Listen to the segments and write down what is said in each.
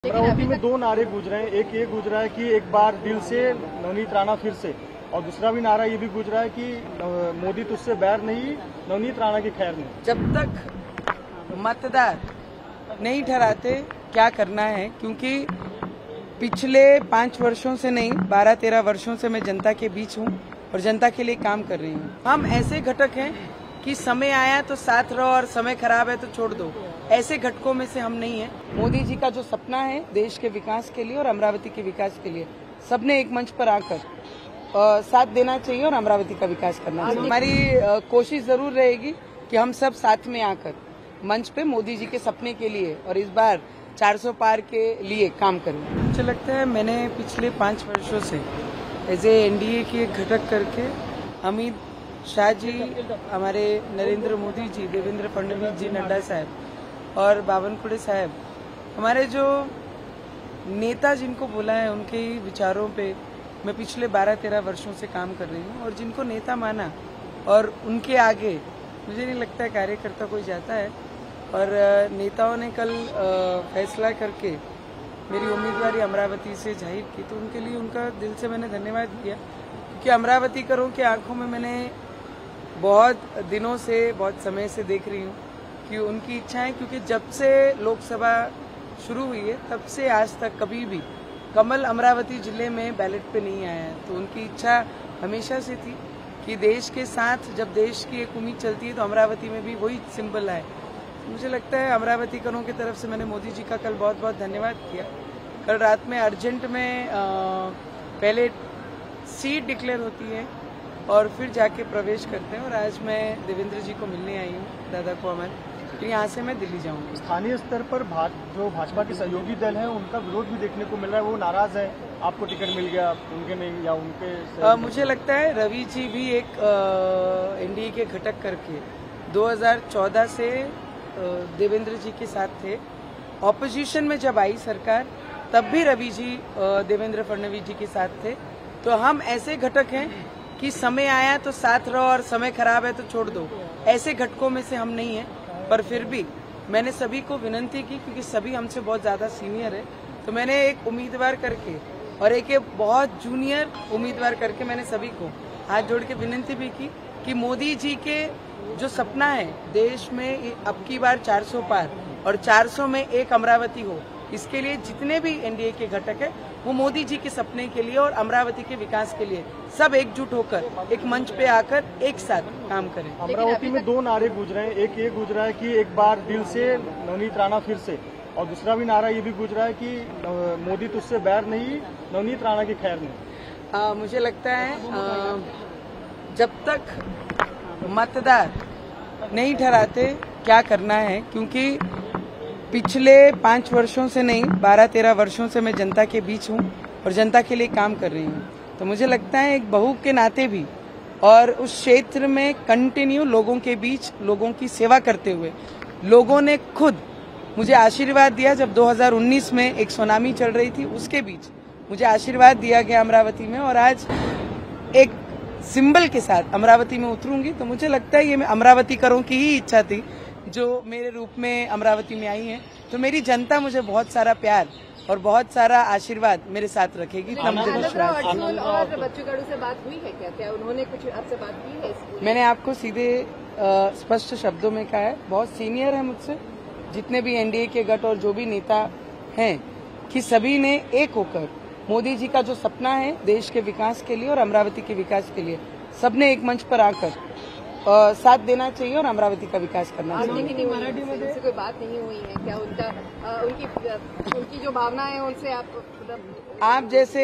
अमरावती में दो नारे गूंज रहे हैं। एक ये गूंज रहा है कि एक बार दिल से नवनीत राणा फिर से, और दूसरा भी नारा ये भी गूंज रहा है कि मोदी तुझसे बैर नहीं, नवनीत राणा की खैर नहीं। जब तक मतदार नहीं ठहराते क्या करना है, क्योंकि पिछले 5 वर्षों से नहीं 12-13 वर्षों से मैं जनता के बीच हूँ और जनता के लिए काम कर रही हूँ। हम ऐसे घटक हैं कि समय आया तो साथ रहो और समय खराब है तो छोड़ दो, ऐसे घटकों में से हम नहीं हैं। मोदी जी का जो सपना है देश के विकास के लिए और अमरावती के विकास के लिए, सबने एक मंच पर आकर साथ देना चाहिए और अमरावती का विकास करना चाहिए। हमारी कोशिश जरूर रहेगी कि हम सब साथ में आकर मंच पे मोदी जी के सपने के लिए और इस बार 400 पार के लिए काम करें। मुझे लगता है मैंने पिछले 5 वर्षों से एज ए एनडीए की एक घटक करके अमित शाह जी, हमारे नरेंद्र मोदी जी, देवेंद्र फडणवीस जी, नड्डा साहब और बावनकुळे साहब, हमारे जो नेता जिनको बोला है उनके ही विचारों पे मैं पिछले 12-13 वर्षों से काम कर रही हूँ और जिनको नेता माना और उनके आगे मुझे नहीं लगता है कार्यकर्ता कोई जाता है। और नेताओं ने कल फैसला करके मेरी उम्मीदवारी अमरावती से जाहिर की, तो उनके लिए उनका दिल से मैंने धन्यवाद किया, क्योंकि अमरावतीकरों की आंखों में मैंने बहुत दिनों से, बहुत समय से देख रही हूँ कि उनकी इच्छा है, क्योंकि जब से लोकसभा शुरू हुई है तब से आज तक कभी भी कमल अमरावती जिले में बैलेट पे नहीं आया है। तो उनकी इच्छा हमेशा से थी कि देश के साथ जब देश की एक उम्मीद चलती है तो अमरावती में भी वही सिंबल आए। मुझे लगता है अमरावतीकरों की तरफ से मैंने मोदी जी का कल बहुत बहुत धन्यवाद किया। कल रात में अर्जेंट में पहले सीट डिक्लेयर होती है और फिर जाके प्रवेश करते हैं, और आज मैं देवेंद्र जी को मिलने आई हूँ, दादा को अमर, फिर यहाँ से मैं दिल्ली जाऊँगी। स्थानीय स्तर पर जो भाजपा के सहयोगी दल हैं उनका विरोध भी देखने को मिल रहा है, वो नाराज है आपको टिकट मिल गया उनके नहीं, या उनके मुझे लगता है रवि जी भी एक एनडीए के घटक करके 2014 से देवेंद्र जी के साथ थे। ऑपोजिशन में जब आई सरकार तब भी रवि जी देवेंद्र फडणवीस जी के साथ थे। तो हम ऐसे घटक हैं कि समय आया तो साथ रहो और समय खराब है तो छोड़ दो, ऐसे घटकों में से हम नहीं हैं। पर फिर भी मैंने सभी को विनती की, क्योंकि सभी हमसे बहुत ज्यादा सीनियर है, तो मैंने एक उम्मीदवार करके और एक बहुत जूनियर उम्मीदवार करके मैंने सभी को हाथ जोड़ के विनती भी की कि मोदी जी के जो सपना है देश में अब की बार 400 पार और 400 में एक अमरावती हो, इसके लिए जितने भी एनडीए के घटक है वो मोदी जी के सपने के लिए और अमरावती के विकास के लिए सब एकजुट होकर एक मंच पे आकर एक साथ काम करें। अमरावती में दो नारे गूंज रहे हैं। एक ये गूंज रहा है कि एक बार दिल से नवनीत राणा फिर से, और दूसरा भी नारा ये भी गूंज रहा है कि मोदी तुझसे बैर नहीं, नवनीत राणा की खैर नहीं। मुझे लगता है जब तक मतदार नहीं ठहराते क्या करना है, क्योंकि पिछले 5 वर्षों से नहीं 12-13 वर्षों से मैं जनता के बीच हूँ और जनता के लिए काम कर रही हूँ। तो मुझे लगता है एक बहू के नाते भी और उस क्षेत्र में कंटिन्यू लोगों के बीच लोगों की सेवा करते हुए लोगों ने खुद मुझे आशीर्वाद दिया। जब 2019 में एक सुनामी चल रही थी उसके बीच मुझे आशीर्वाद दिया गया अमरावती में, और आज एक सिंबल के साथ अमरावती में उतरूंगी। तो मुझे लगता है ये अमरावतीकरों की ही इच्छा थी जो मेरे रूप में अमरावती में आई है। तो मेरी जनता मुझे बहुत सारा प्यार और बहुत सारा आशीर्वाद मेरे साथ रखेगी। और बच्चू कडू से बात हुई है क्या उन्होंने कुछ आपसे बात की है? मैंने आपको सीधे स्पष्ट शब्दों में कहा है, बहुत सीनियर है मुझसे, जितने भी एनडीए के गठ और जो भी नेता हैं, कि सभी ने एक होकर मोदी जी का जो सपना है देश के विकास के लिए और अमरावती के विकास के लिए, सबने एक मंच पर आकर साथ देना चाहिए और अमरावती का विकास करना चाहिए। मराठी में उनसे कोई बात नहीं हुई है क्या? उनकी जो भावना है उनसे आप जैसे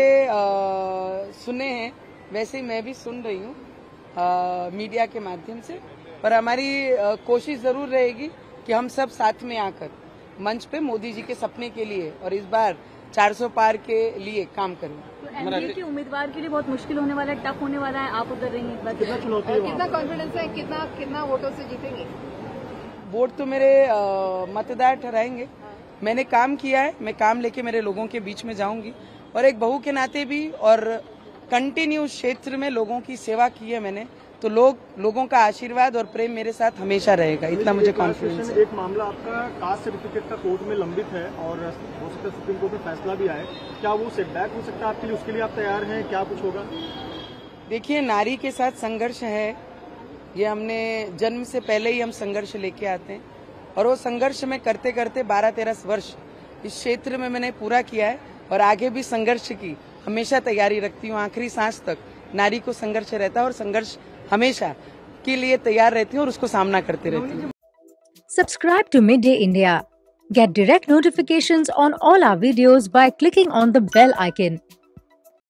सुने हैं वैसे ही मैं भी सुन रही हूँ मीडिया के माध्यम से। पर हमारी कोशिश जरूर रहेगी कि हम सब साथ में आकर मंच पे मोदी जी के सपने के लिए और इस बार 400 पार के लिए काम करें। तो एनडीए के उम्मीदवार के लिए बहुत मुश्किल होने वाला है, टफ होने वाला है। आप उधर रहेंगे, कितना कॉन्फिडेंस है, कितना वोटों से जीतेंगे? वोट तो मेरे मतदार ठहराएंगे। मैंने काम किया है, मैं काम लेके मेरे लोगों के बीच में जाऊंगी, और एक बहू के नाते भी और कंटिन्यू क्षेत्र में लोगों की सेवा की है मैंने, तो लोगों का आशीर्वाद और प्रेम मेरे साथ हमेशा रहेगा, इतना मुझे कॉन्फिडेंस है। एक मामला आपका कास्ट सर्टिफिकेट का कोर्ट में लंबित है और हो सकता है सुप्रीम कोर्ट में फैसला भी आए, क्या वो सेटबैक हो सकता है आपके लिए? उसके लिए आप तैयार हैं? क्या कुछ होगा? देखिए, नारी के साथ संघर्ष है, ये हमने जन्म से पहले ही हम संघर्ष लेके आते हैं और वो संघर्ष में करते करते 12-13 वर्ष इस क्षेत्र में मैंने पूरा किया है और आगे भी संघर्ष की हमेशा तैयारी रखती हूँ। आखिरी सांस तक नारी को संघर्ष रहता है और संघर्ष हमेशा के लिए तैयार रहती हूँ और उसको सामना करती रहती हूँ। Subscribe to Midday India. Get direct notifications on all our videos by clicking on the bell icon.